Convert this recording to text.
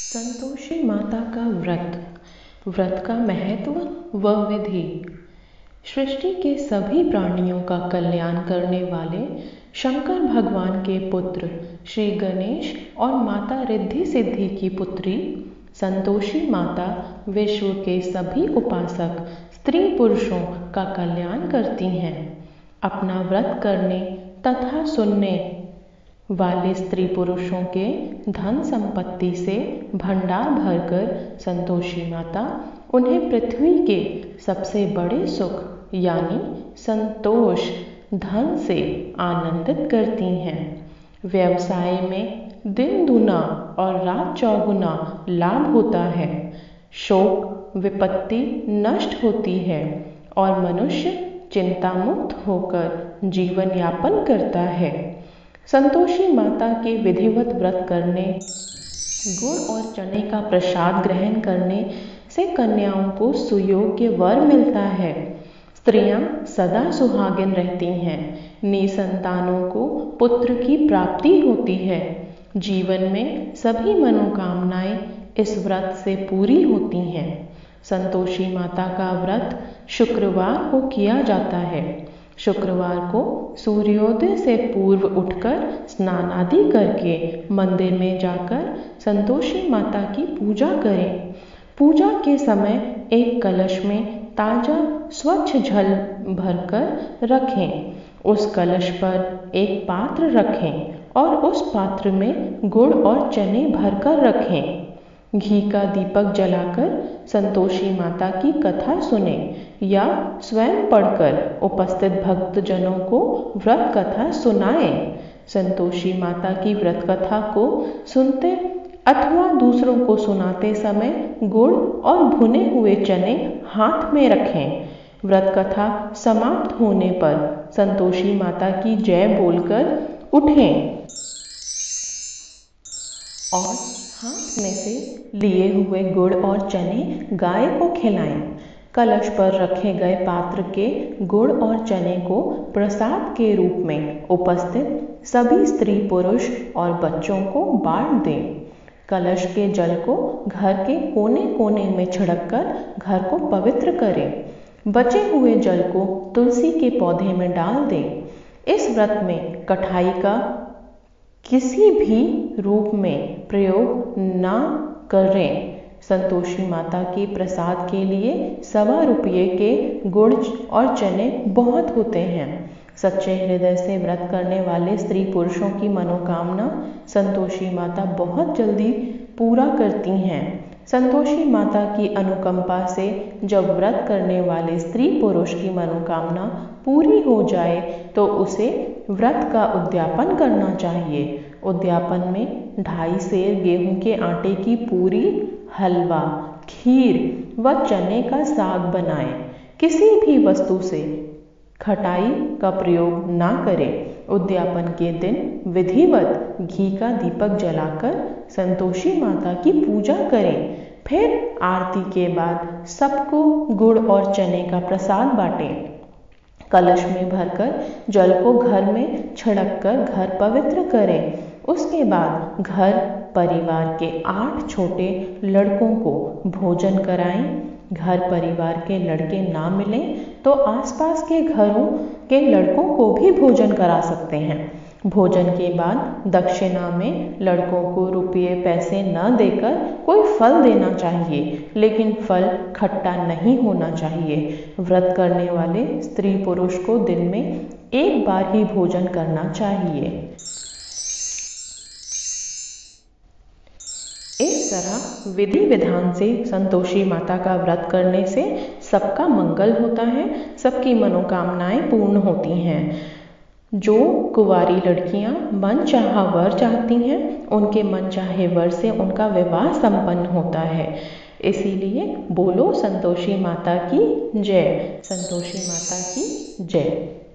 संतोषी माता का व्रत। व्रत का महत्व व विधि। सृष्टि के सभी प्राणियों का कल्याण करने वाले शंकर भगवान के पुत्र श्री गणेश और माता रिद्धि सिद्धि की पुत्री संतोषी माता विश्व के सभी उपासक स्त्री पुरुषों का कल्याण करती हैं। अपना व्रत करने तथा सुनने वाले स्त्री पुरुषों के धन संपत्ति से भंडार भरकर संतोषी माता उन्हें पृथ्वी के सबसे बड़े सुख यानी संतोष धन से आनंदित करती हैं। व्यवसाय में दिन दुना और रात चौगुना लाभ होता है। शोक विपत्ति नष्ट होती है और मनुष्य चिंता मुक्त होकर जीवन यापन करता है। संतोषी माता के विधिवत व्रत करने, गुड़ और चने का प्रसाद ग्रहण करने से कन्याओं को सुयोग्य वर मिलता है। स्त्रियां सदा सुहागिन रहती हैं। निसंतानों को पुत्र की प्राप्ति होती है। जीवन में सभी मनोकामनाएं इस व्रत से पूरी होती हैं। संतोषी माता का व्रत शुक्रवार को किया जाता है। शुक्रवार को सूर्योदय से पूर्व उठकर स्नान आदि करके मंदिर में जाकर संतोषी माता की पूजा करें। पूजा के समय एक कलश में ताजा स्वच्छ जल भरकर रखें। उस कलश पर एक पात्र रखें और उस पात्र में गुड़ और चने भरकर रखें। घी का दीपक जलाकर संतोषी माता की कथा सुने या स्वयं पढ़कर उपस्थित भक्तजनों को व्रत कथा सुनाएं। संतोषी माता की व्रत कथा को सुनते अथवा दूसरों को सुनाते समय गुड़ और भुने हुए चने हाथ में रखें। व्रत कथा समाप्त होने पर संतोषी माता की जय बोलकर उठें और हाथ में से लिए हुए गुड़ और चने गाय को खिलाएं। कलश पर रखे गए पात्र के गुड़ और चने को प्रसाद के रूप में उपस्थित सभी स्त्री पुरुष और बच्चों को बांट दें। कलश के जल को घर के कोने कोने में छिड़ककर घर को पवित्र करें। बचे हुए जल को तुलसी के पौधे में डाल दें। इस व्रत में कठाई का किसी भी रूप में प्रयोग न करें। संतोषी माता के प्रसाद के लिए ₹1.25 के गुड़ और चने बहुत होते हैं। सच्चे हृदय से व्रत करने वाले स्त्री पुरुषों की मनोकामना संतोषी माता बहुत जल्दी पूरा करती हैं। संतोषी माता की अनुकंपा से जब व्रत करने वाले स्त्री पुरुष की मनोकामना पूरी हो जाए तो उसे व्रत का उद्यापन करना चाहिए। उद्यापन में 2.5 सेर गेहूं के आटे की पूरी, हलवा, खीर व चने का साग बनाएं। किसी भी वस्तु से खटाई का प्रयोग ना करें। उद्यापन के दिन विधिवत घी का दीपक जलाकर संतोषी माता की पूजा करें। फिर आरती के बाद सबको गुड़ और चने का प्रसाद बांटें। कलश में भरकर जल को घर में छिड़ककर घर पवित्र करें। उसके बाद घर परिवार के 8 छोटे लड़कों को भोजन कराएं। घर परिवार के लड़के ना मिलें तो आसपास के घरों के लड़कों को भी भोजन करा सकते हैं। भोजन के बाद दक्षिणा में लड़कों को रुपये पैसे न देकर कोई फल देना चाहिए, लेकिन फल खट्टा नहीं होना चाहिए। व्रत करने वाले स्त्री पुरुष को दिन में एक बार ही भोजन करना चाहिए। इस तरह विधि विधान से संतोषी माता का व्रत करने से सबका मंगल होता है, सबकी मनोकामनाएं पूर्ण होती हैं। जो कुंवारी लड़कियां मनचाहा वर चाहती हैं, उनके मनचाहे वर से उनका विवाह संपन्न होता है। इसीलिए बोलो संतोषी माता की जय। संतोषी माता की जय।